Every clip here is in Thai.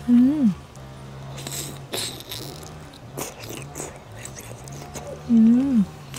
อืมอืม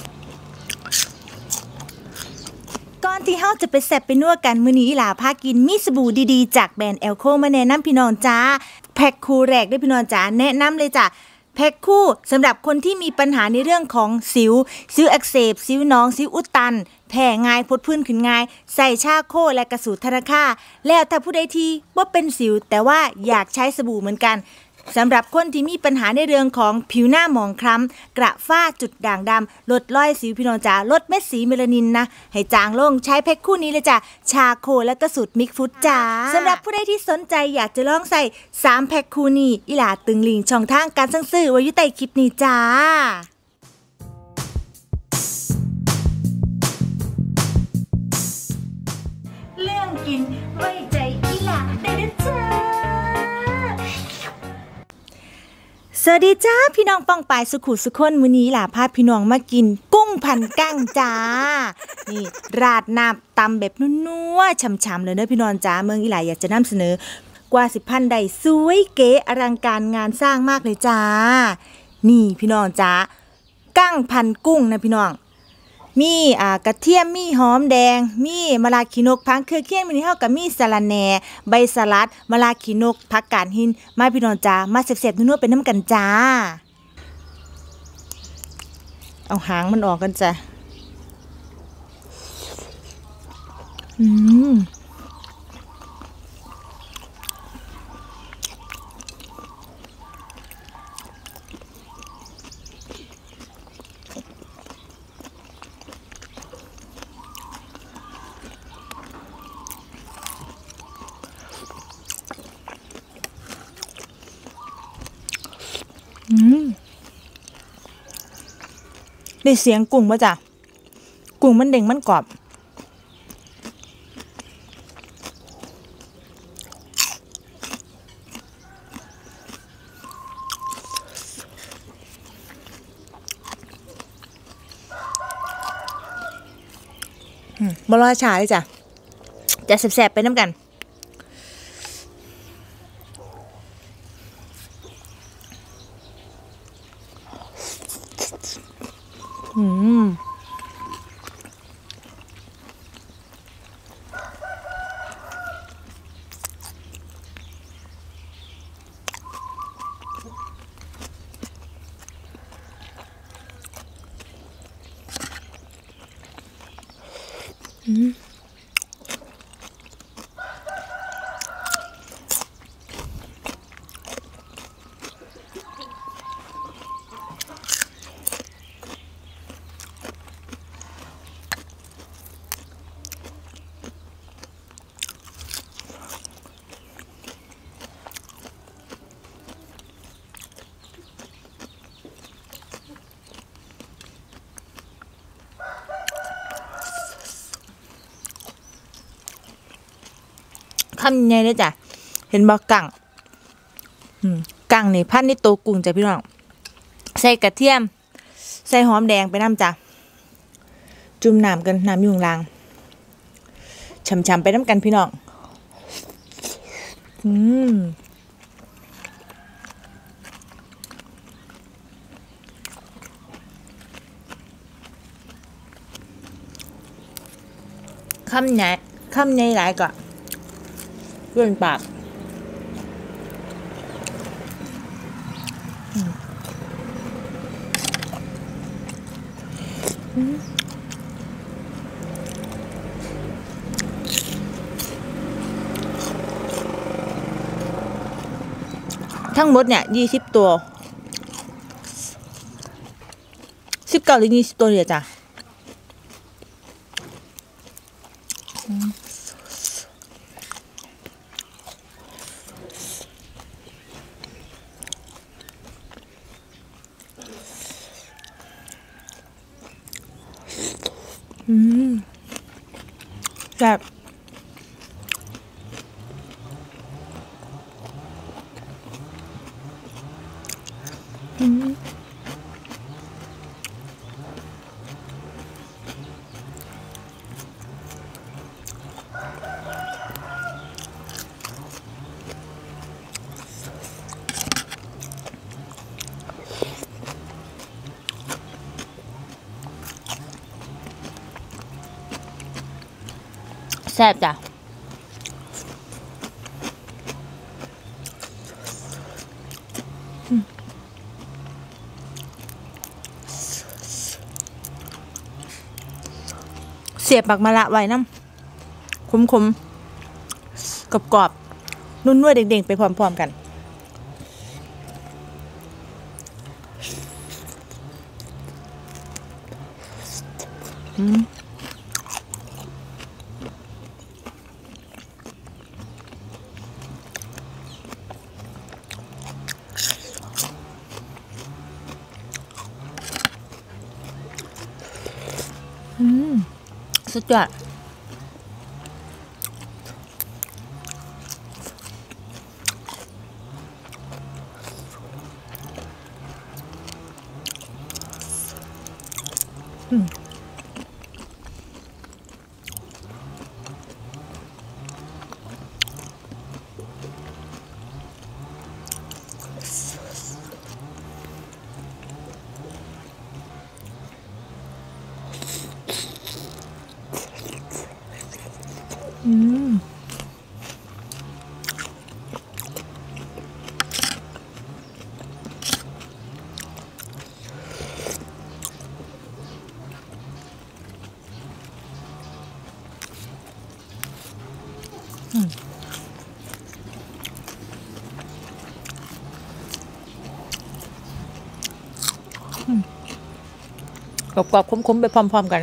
ก่อนที่เฮาจะไปแซ่บไปนัวกันมื้อนี้อีหลาพากินมีสบู่ดีๆจากแบรนด์แอลโคมาแนะนำพี่น้องจ้าแพ็คคู่แรกเด้อพี่น้องจ้าแนะนำเลยจ้ะแพ็คคู่สำหรับคนที่มีปัญหาในเรื่องของสิวอักเสบสิวหนองสิวอุดตันแพ้ง่ายพดผื่นขึ้นง่ายใส่ชาโคและกระสูตรธนาคาแล้วถ้าผู้ใดที่บ่เป็นสิวแต่ว่าอยากใช้สบู่เหมือนกันสำหรับคนที่มีปัญหาในเรื่องของผิวหน้าหมองคล้ำกระฝ้าจุดด่างดำลดรอยสิวพี่น้องจ๋าลดเม็ดสีเมลานินนะให้จางลงใช้แพ็คคู่นี้เลยจ้ะชาโคและก็สูตรมิกฟุตจ้าสำหรับผู้ใดที่สนใจอยากจะลองใส่3แพ็คคู่นี้อีหลาตึงลิงก์ช่องทางการสั่งซื้อไว้อยู่ใต้คลิปนี้จ้าเรื่องกินไว้ใจอีหลาได้เด้อจ้าสวัสดีจ้าพี่น้องป้องปายสุขุสุคนมื้อนี้ล่ะพาพี่น้องมากินกุ้งพันกั้งจ้านี่ราดน้ำตำแบบนัวๆฉ่ำๆเลยเด้อพี่น้องจ้าเมืองอีหลาอยากจะนำเสนอกว่า10,000ได้สวยเก๋อลังการงานสร้างมากเลยจ้านี่พี่น้องจ้ากั้งพันกุ้งนะพี่น้องมีกระเทียมมีหอมแดงมีมะระขีนกพังเครือเคียงมื้อนี้เฮาก็มีสะระแหน่ใบสลัดมะระขีนกผักกาดหินมาพี่น้องจ้ามาแซ่บๆนัวๆเป็นน้ำกันจ้าเอาหางมันออกกันจ้ะอืมได้เสียงกุ้งป่ะจ้ะกุ้งมันเด้งมันกรอบบ่รอช้าเลยจ้ะจะแซ่บๆไปน้ำกันคำใหญ่เลยจ้ะเห็นบ่กั้งกั้งนี่พันในโตกุ้งจ้ะพี่น้องใส่กระเทียมใส่หอมแดงไปน้ำจ้ะจุ่มน้ำกันน้ำอยู่ข้างล่างฉ่ำๆไปน้ำกันพี่น้องคำใหญ่หลายก็เลื่อนปากทั้งหมดเนี่ย20 ตัว19หรือ20 ตัวเลยจ้ะแซ่บซ่บจ้ะเสียบบักมะละไว้น้ำคมๆกรอบๆนุ่นๆเด้งๆไปพร้อมๆกันสุดยอดกรอบๆคมๆไปพร้อมๆกัน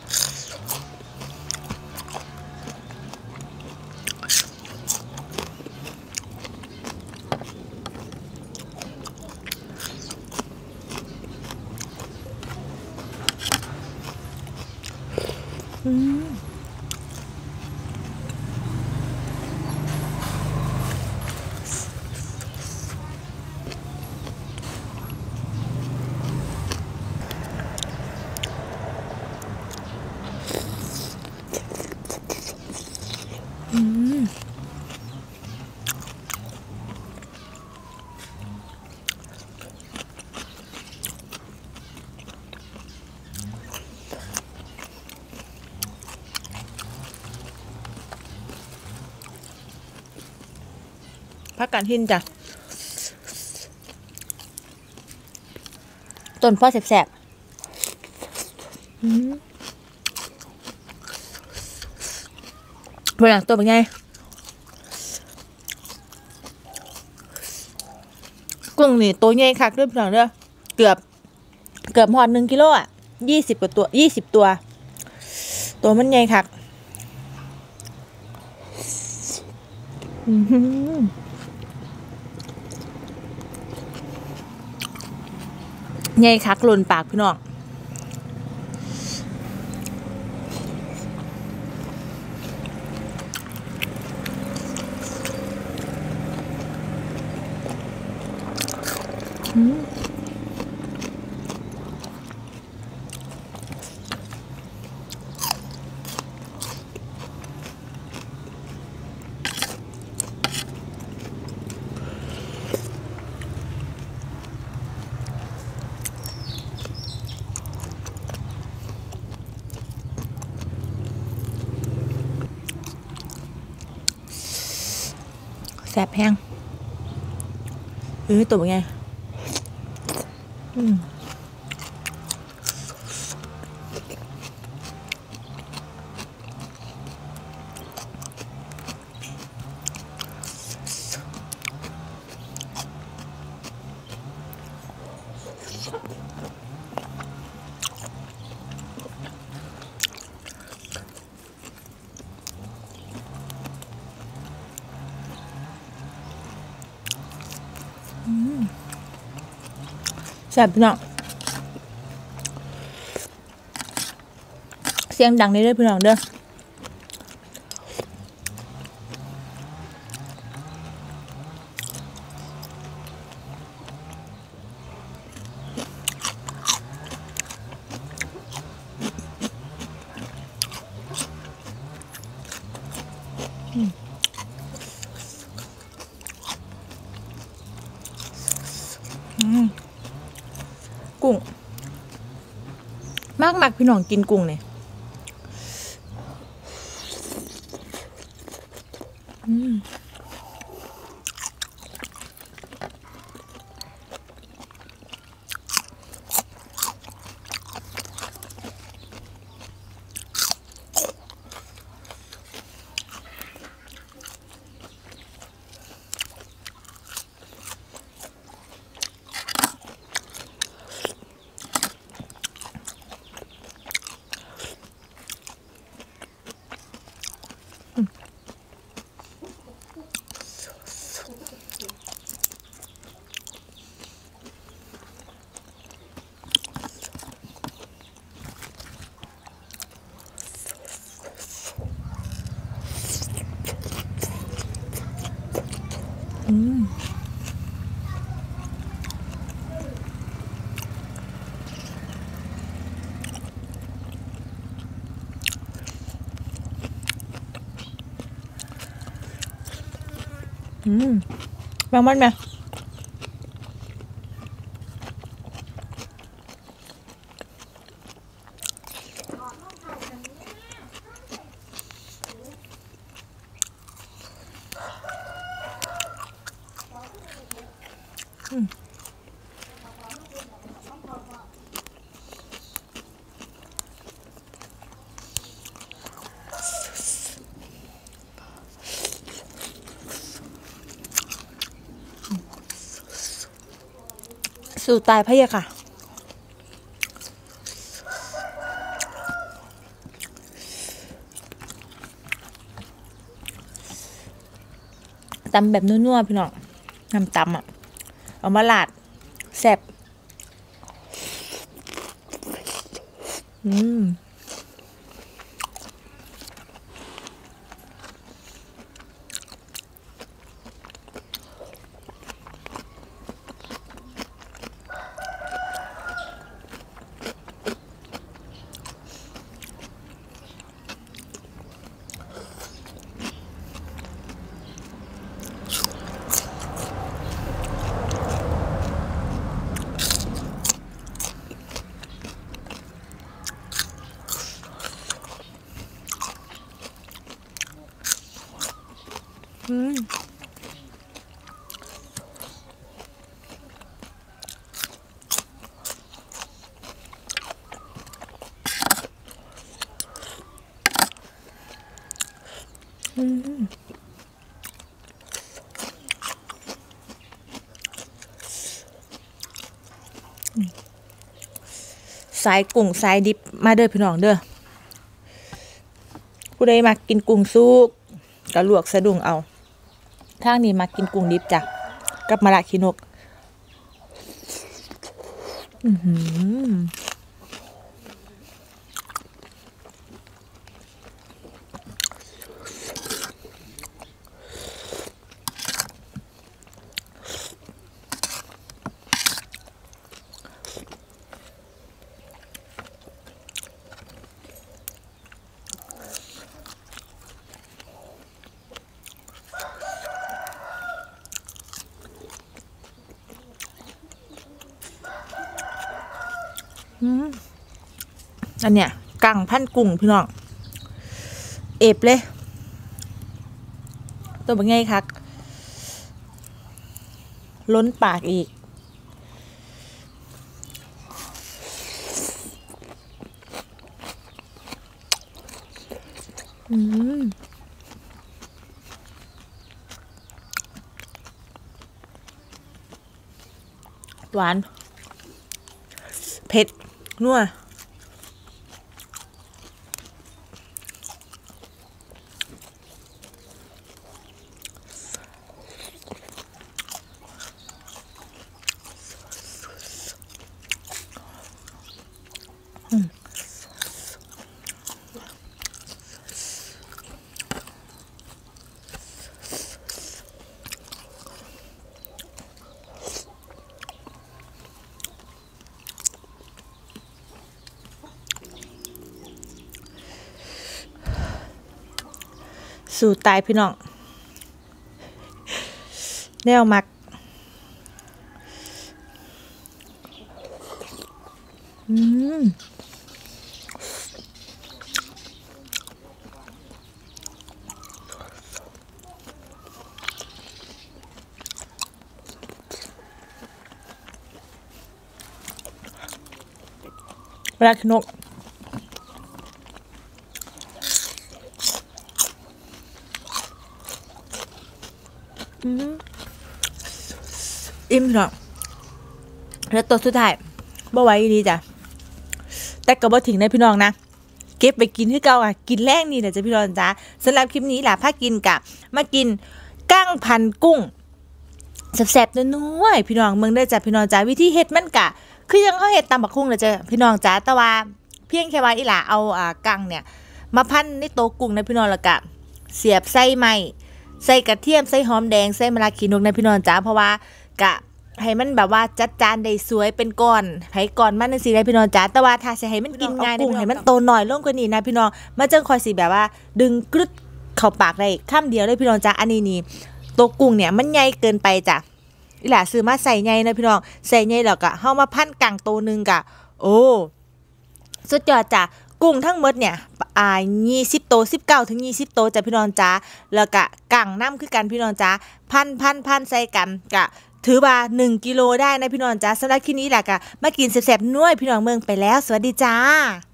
ผักกาดหินจ้ะต้นพ่อแสบๆเวลาตัวเป็นไงกุ้งนี่ตัวใหญ่คักด้วยพี่น้องเด้อเกือบหอด1 กิโลอ่ะ20 กว่าตัว20 ตัวตัวมันใหญ่คักใหญ่คักหล่นปากพี่น้องแสบแห้งตัวเป็นไงแซ่บพี่น้องเสียงดังเลยเด้อพี่น้องเด้อกุ้งมากพี่น้องกินกุ้งเนี่ยอืมบางมันไหมสู่ตายพะยะค่ะตำแบบนัวๆพี่น้องน้ำตำอ่ะเอามาลาดแซ่บสายกุ้งสายดิบมาเด้อพี่น้องเด้อผู้ใดมากินกุ้งสุกก็ลวกสะดุ้งเอาทางนี้มากินกุ้งดิบจ้ะกับมะระขี้นกอันเนี้ยกังพันกุ้งพี่น้องเอฟเลยตัวเป็นไงคักล้นปากอีกหวานเผ็ดนัวสู่ตายพี่น้องแนวมักเวลาขนกอิ่มเนาะแล้วตัวสุดท้ายบ่ไหวดีจ้ะแต่ก็บ่ถึงนะพี่น้องนะเก็บไปกินคือเก่ากินแรงนี่แหละจ้ะพี่น้องจ้าสำหรับคลิปนี้ล่ะพากินกับมากินกั้งพันกุ้งแซ่บๆนัวๆพี่น้องเมืองได้จ้ะพี่น้องจ้าวิธีเฮ็ดมันกะคือยังเฮาเฮ็ดตำบักหุ่งน่ะจ้ะพี่น้องจ้าแต่ว่าเพียงแค่ว่าอีหล่าเอากั้งเนี่ยมาพันในโต๊ะกุ้งนะพี่น้องแล้วก็เสียบใส่ไม้ใส่กระเทียมใส่หอมแดงใส่มะระขีนกนะพี่น้องจ้าเพราะว่ากะให้มันแบบว่าจัดจานได้สวยเป็นก้อนไผก้อนมันจังซี่ได้พี่น้องจ้าแต่ว่าถ้าสิให้มันกินง่ายกุ้งให้มันโตหน่อยลงกว่านี้นะพี่น้องมันจังค่อยสิแบบว่าดึงกรึดเข้าปากได้คำเดียวเลยพี่น้องจ้าอันนี้นี่ตัวกุ้งเนี่ยมันใหญ่เกินไปจ้ะอีหล่าซื้อมาใส่ใหญ่นะพี่น้องใส่ใหญ่แล้วก็เฮามาพันกังโตนึงกะโอ้สุดยอดจ้ะกุ้งทั้งหมดเนี่ย20โต19ถึง20โตจ้ะพี่น้องจ้าแล้วก็กังน้ำคือกันพี่น้องจ้าพันใส่กันกะถือว่า1 กิโลได้นะพี่น้องจ้าสำหรับคลิปนี้แหละกะมากินแซ่บๆนัวพี่น้องเมืองไปแล้วสวัสดีจ้า